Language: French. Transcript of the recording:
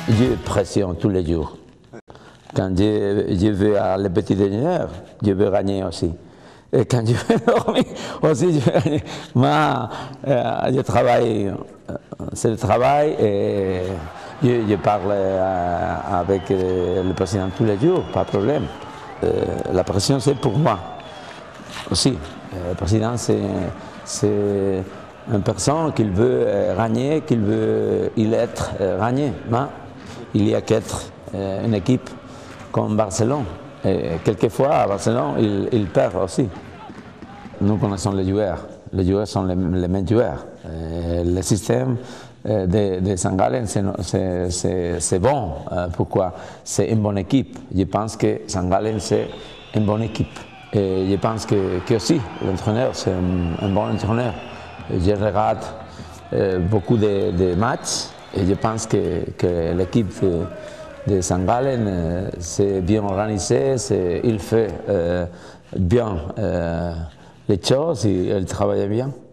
J'ai pression tous les jours. Quand je vais à le petit déjeuner, je veux gagner aussi. Et quand je vais dormir aussi, je veux gagner. Moi, je travaille, c'est le travail et je parle avec le président tous les jours, pas de problème. La pression, c'est pour moi aussi. Le président, c'est une personne qui veut gagner, qui veut être gagné. Mais il y a qu'être une équipe comme Barcelone. Et quelquefois, à Barcelone, il perd aussi. Nous connaissons les joueurs. Les joueurs sont les mêmes joueurs. Le système de St. Gallen, c'est bon. Pourquoi? C'est une bonne équipe. Je pense que St. Gallen, c'est une bonne équipe. Et je pense que aussi, l'entraîneur, c'est un bon entraîneur. Je regarde beaucoup de matchs et je pense que l'équipe de St. Gallen, c'est bien organisé, il fait bien les choses et il travaille bien.